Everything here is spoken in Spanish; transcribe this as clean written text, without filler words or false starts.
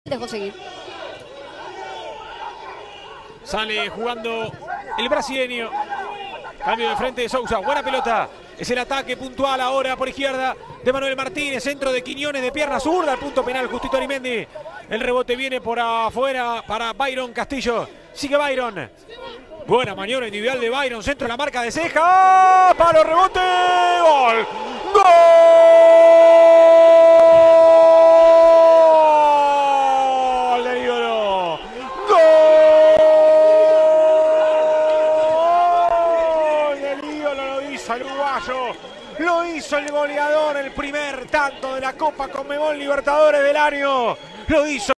Dejó seguir. Sale jugando el brasileño. Cambio de frente de Sousa. Buena pelota. Es el ataque puntual ahora por izquierda de Manuel Martínez. Centro de Quiñones de pierna zurda. Al punto penal Justito Arimendi. El rebote viene por afuera para Byron Castillo. Sigue Byron. Buena maniobra individual de Byron. Centro de la marca de Ceja. Palo, rebote. Gol. ¡Gol! Del ídolo. ¡Gol! Del ídolo, lo hizo el uruguayo. Lo hizo el goleador. El primer tanto de la Copa Conmebol Libertadores del año. Lo hizo.